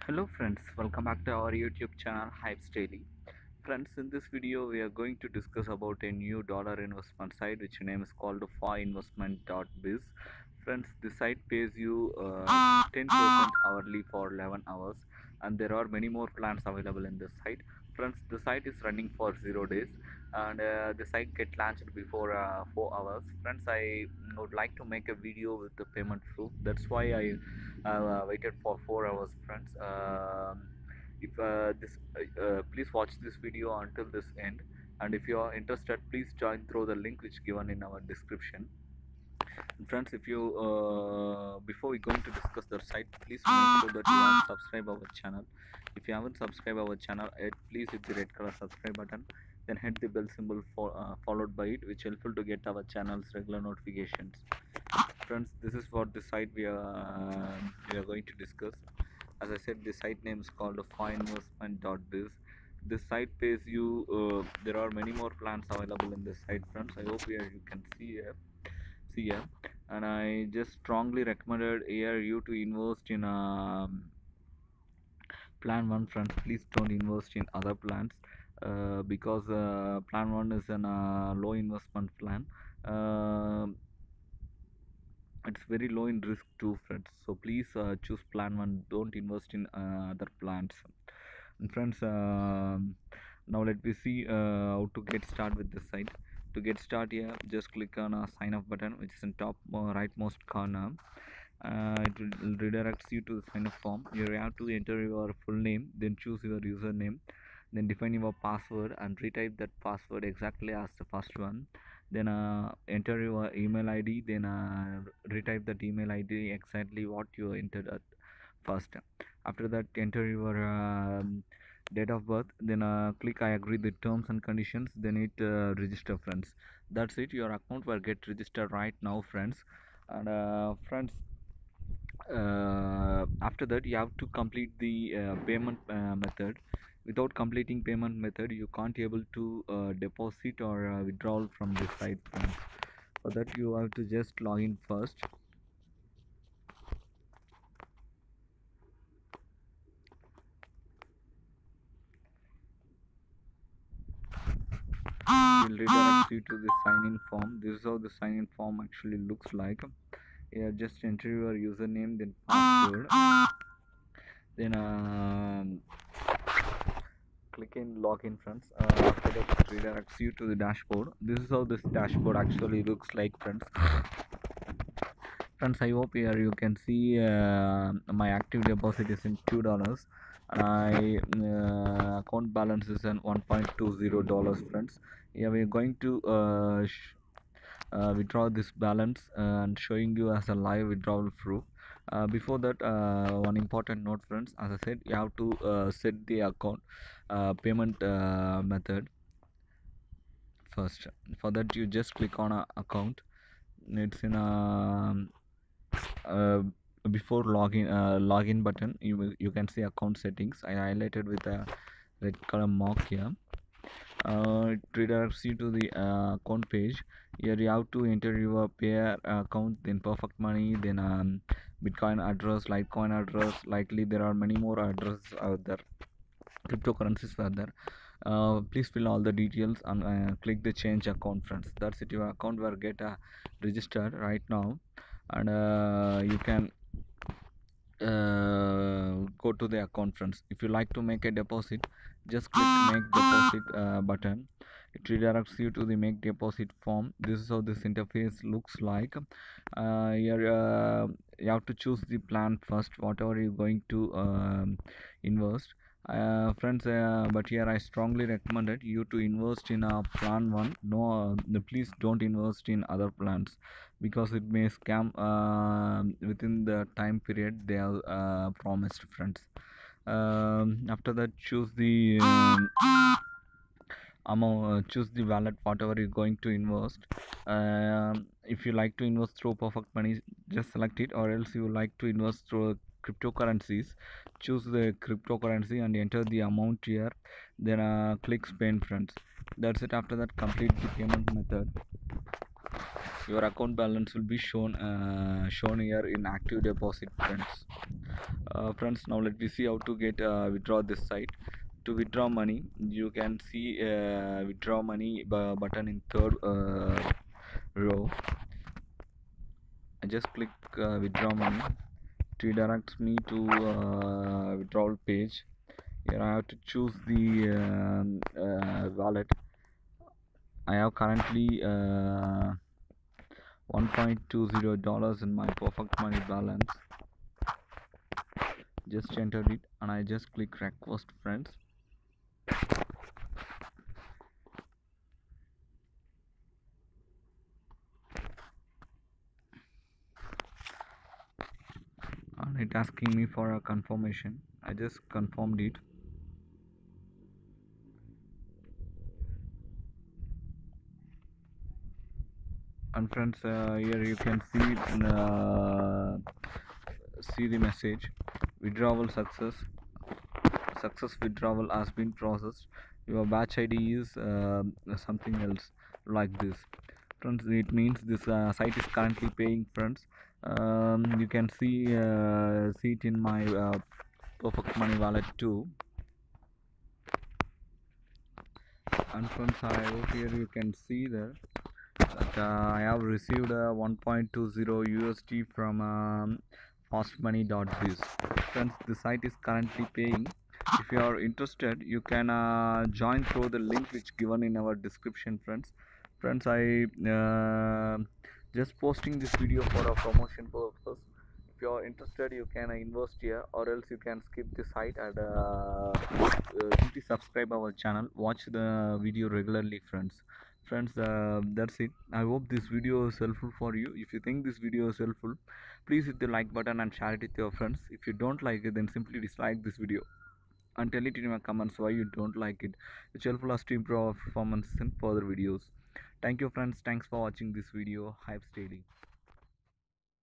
Hello friends, welcome back to our YouTube channel Hype Daily. Friends, in this video we are going to discuss about a new dollar investment site which name is called Hyinvestment.biz. Friends, this site pays you 10% hourly for 11 hours, and there are many more plans available in this site. Friends, the site is running for 0 days, and the site get launched before 4 hours. Friends, I would like to make a video with the payment proof. That's why I waited for 4 hours, friends. If this Please watch this video until this end, and if you are interested, please join through the link which given in our description. And friends, if you before we going to discuss the site, please make sure that you have subscribe our channel. If you haven't subscribed our channel yet, please hit the red color subscribe button, then hit the bell symbol followed by it, which helpful to get our channel's regular notifications. Friends, this is what the site we are going to discuss. As I said, the site name is called Hyinvestment.biz. This site pays you there are many more plans available in this site, friends. I hope here you can see here, and I just strongly recommended here you to invest in plan one, friends. Please don't invest in other plans, because plan one is an low investment plan. uh, it's very low in risk too, friends, so please choose plan one, don't invest in other plans. And friends, now let me see how to get started with this site. To get started here, just click on a sign up button which is in top rightmost corner. It will redirects you to the sign up form. You have to enter your full name, then choose your username, then define your password and retype that password exactly as the first one. Then enter your email id, then retype that email id exactly what you entered at first. After that, enter your date of birth, then click I agree the terms and conditions, then hit register, friends. That's it, your account will get registered right now, friends. And friends, after that you have to complete the payment method. Without completing payment method, you can't able to deposit or withdrawal from this site, friends. For that, you have to just log in first. Will redirect you to the sign in form. This is how the sign in form actually looks like. Yeah, just enter your username, then password, then click in login, friends. After that, it redirects you to the dashboard. This is how this dashboard actually looks like, friends. Friends, I hope here you can see my active deposit is in $2, and my account balance is in $1.20, friends. Yeah, we're going to withdraw this balance and showing you as a live withdrawal proof. Before that, one important note, friends. As I said, you have to set the account payment method first. For that, you just click on account. It's in uh, before login button. You can see account settings. I highlighted with a red color mark here. It redirects you to the account page. Here you have to enter your payer account, then perfect money, then bitcoin address, litecoin address. Likely there are many more addresses out there, cryptocurrencies were there. Please fill all the details and click the change account, friends. That's it, your account will get registered right now. And you can go to the account, friends. If you like to make a deposit, just click make deposit button. It redirects you to the make deposit form. This is how this interface looks like. Here you have to choose the plan first, whatever you're going to invest. Friends, but here I strongly recommended you to invest in a plan one. No, please don't invest in other plans, because it may scam within the time period they have promised, friends. After that, choose the amount, choose the wallet whatever you're going to invest. If you like to invest through perfect money, just select it, or else you like to invest through cryptocurrencies, choose the cryptocurrency and enter the amount here, then click spend, friends. That's it. After that, complete the payment method. your account balance will be shown here in active deposit, friends. Friends, now let me see how to get withdraw this site. To withdraw money, you can see withdraw money button in third row. I just click withdraw money. It redirects me to withdrawal page. Here I have to choose the wallet. I have currently $1.20 in my perfect money balance. Just entered it and I just click request, friends. And it asking me for a confirmation. I just confirmed it. And friends, here you can see the message: withdrawal success withdrawal has been processed. Your batch ID is something else like this, friends. It means this site is currently paying, friends. You can see it in my perfect money wallet too. And friends, I hope here you can see that I have received 1.20 USD from fastmoney.biz. Friends, the site is currently paying. If you are interested, you can join through the link which given in our description, friends. Friends, I just posting this video for a promotion purpose. If you are interested, you can invest here, or else you can skip the site and simply subscribe our channel. Watch the video regularly, friends. Friends, that's it. I hope this video is helpful for you. If you think this video is helpful, please hit the like button and share it with your friends. If you don't like it, then simply dislike this video and tell it in your comments why you don't like it. It's helpful us to improve our performance in further videos. Thank you, friends. Thanks for watching this video. Hype Daily.